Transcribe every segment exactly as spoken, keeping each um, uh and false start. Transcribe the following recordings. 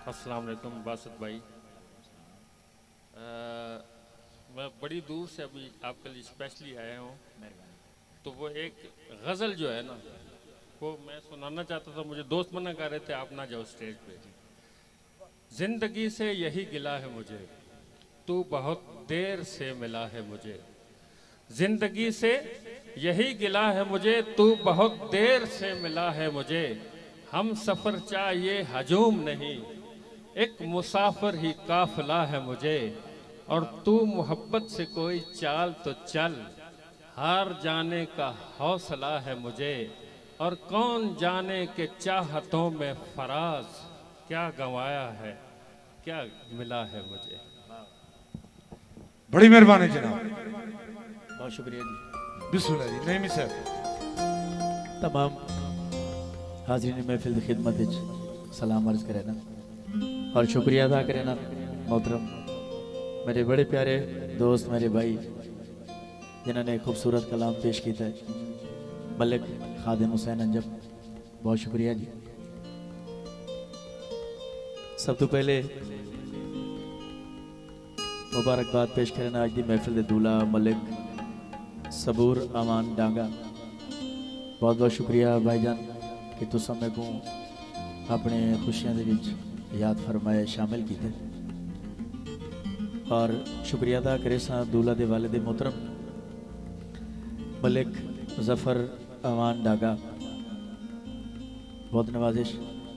अस्सलाम वालेकुम बासित भाई। आ, मैं बड़ी दूर से अभी आपके लिए स्पेशली आया हूँ, तो वो एक गज़ल जो है ना वो मैं सुनाना चाहता था। मुझे दोस्त मना कर रहे थे आप ना जाओ स्टेज पे। ज़िंदगी से यही गिला है मुझे, तू बहुत देर से मिला है मुझे। ज़िंदगी से यही गिला है मुझे, तू बहुत देर से मिला है मुझे। हम सफ़र चाहिए हजूम नहीं, एक मुसाफिर ही काफिला है मुझे। और तू मोहब्बत से कोई चाल तो चल, हार जाने का हौसला है मुझे। और कौन जाने के चाहतों में फराज, क्या गंवाया है क्या मिला है मुझे। बड़ी मेहरबानी जनाब, बहुत शुक्रिया जी। बिस्मिल्लाह जी। नईमी साहब तमाम हाजिरीन महफिल की खिदमत विच सलाम अर्ज करे ना और शुक्रिया अदा करे ना मोहतरम मेरे बड़े प्यारे दोस्त मेरे भाई जिन्होंने खूबसूरत कलाम पेश किया है, मलिक खादिम हुसैन अंजम, बहुत शुक्रिया जी। सब तो पहले मुबारकबाद पेश करना आज की महफिल के दूल्हा मलिक सबूर अमान डांगा, बहुत बहुत शुक्रिया भाईजान कि तुसा मैं को अपने खुशियां दे विच याद फरमाए शामिल किए। और शुक्रिया अदा करे सा दूल्हा दे वालिद मोहतरम मलिक जफर अमान डागा, बहुत नवाजिश,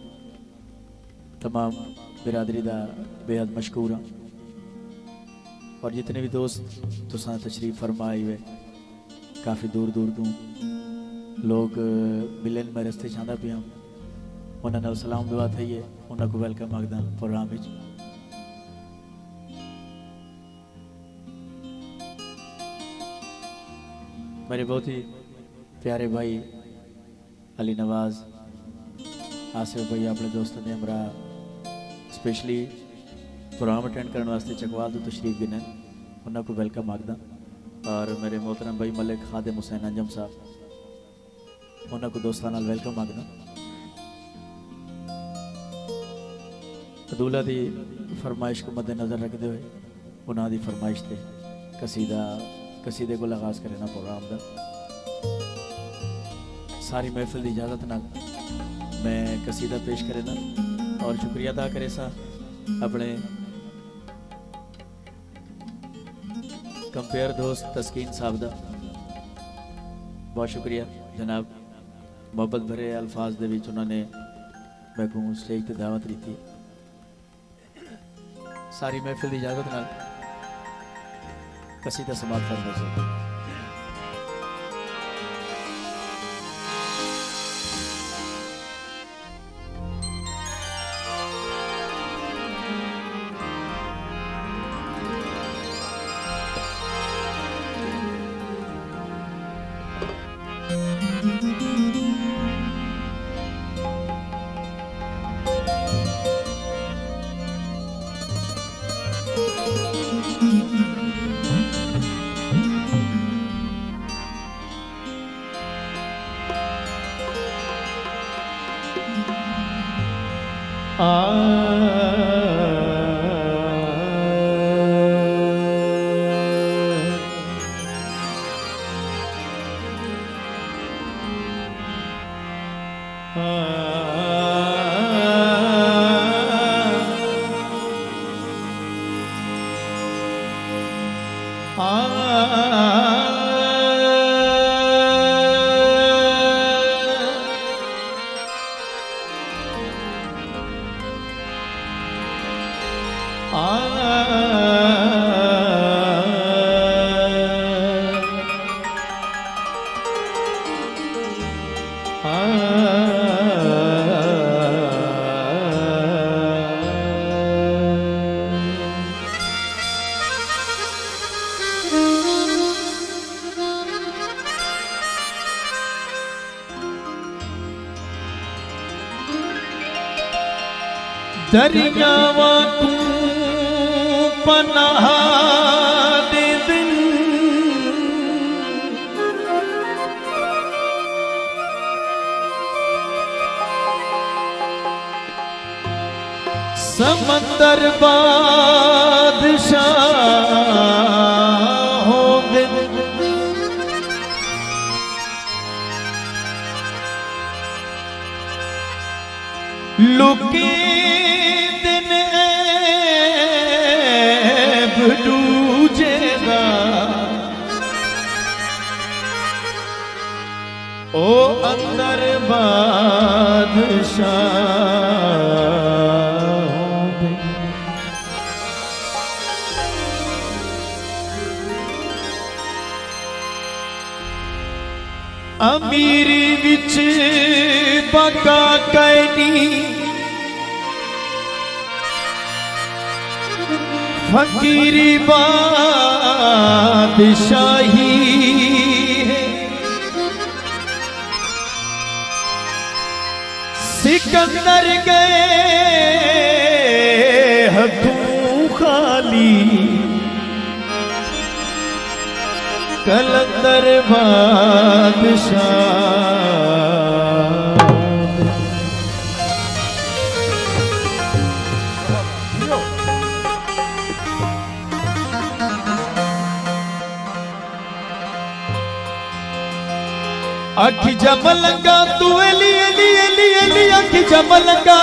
तमाम बिरादरी का बेहद मशकूर हाँ। और जितने भी दोस्त तुसा तशरीफ फरमा आए हुए, काफ़ी दूर दूर तो लोग मिलन में रस्ते चाहता पिया, उन्होंने सलाम दुआ थी है, उन्होंने को वेलकम आखदा प्रोग्राम में। मेरे बहुत ही प्यारे भाई अली नवाज आसिफ भाई अपने दोस्तों ने हमरा स्पेशली प्रोग्राम अटेंड करने वास्ते चकवाल तो तशरीफ गिने, उन्होंने को वेलकम आखदा। और मेरे मोहतरम भाई मलिक खादिम हुसैन अंजम साहब, उन्होंने को दोस्ताना वेलकम आखदा। दूल्हा की फरमाइश को मद्देनज़र रखते हुए उन्होंने फरमाइश से कसीदा कसीदे को आगाज करे ना प्रोग्राम का। सारी महफिल की इजाज़त ना मैं कसीदा पेश करे ना और शुक्रिया अदा करे सा अपने कंपेयर दोस्त तस्कीन साहब का, बहुत शुक्रिया जनाब। मोहब्बत भरे अल्फाज दे विच उन्होंने मैं को स्टेज पर दावत दी थी। सारी महफिल की इजाजत नाल कसीदा समाप्त करना चाहिए। दरियावा तू पनाह दे दिन समंदर बादशाह होंगे लुके दिन ऐब दूजेगा ओ अंदर बादशाह अमीरी विच पका कैनी फकीरी बादशाही है सिकंदर गए हथों खाली कलंदर बादशाह अखी जमलंगा तू एली एली एली एली अखी जमलंगा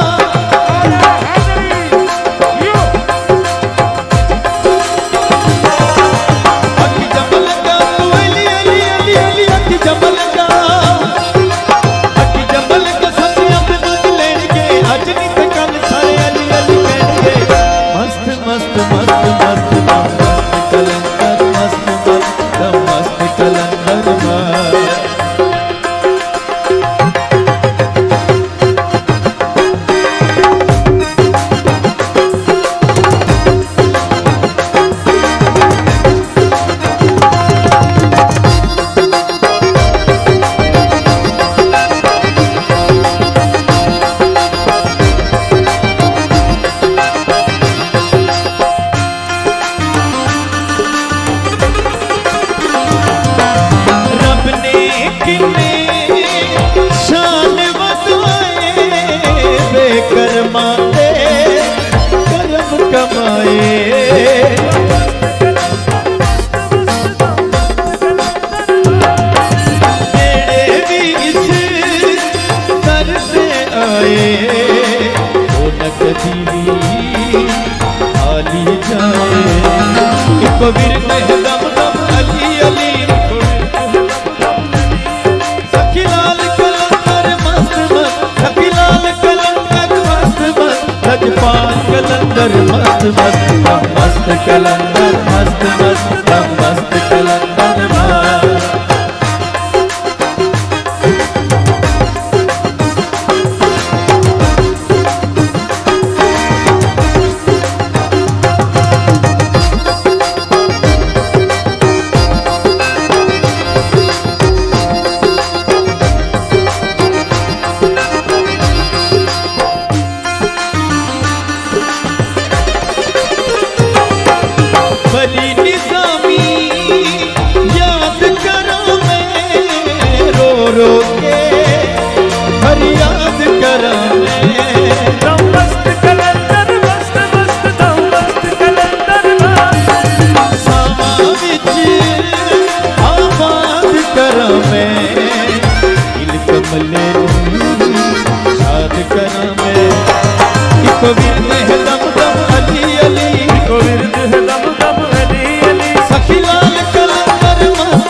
कलंदर मस्त मस्त मस्त कलंदर मस्त मस्त मस्त कलंदर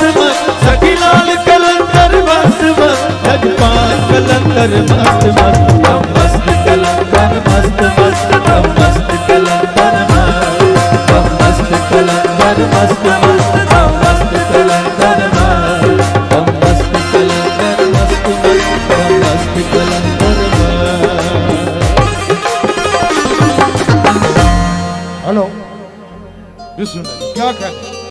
मस्त मस्त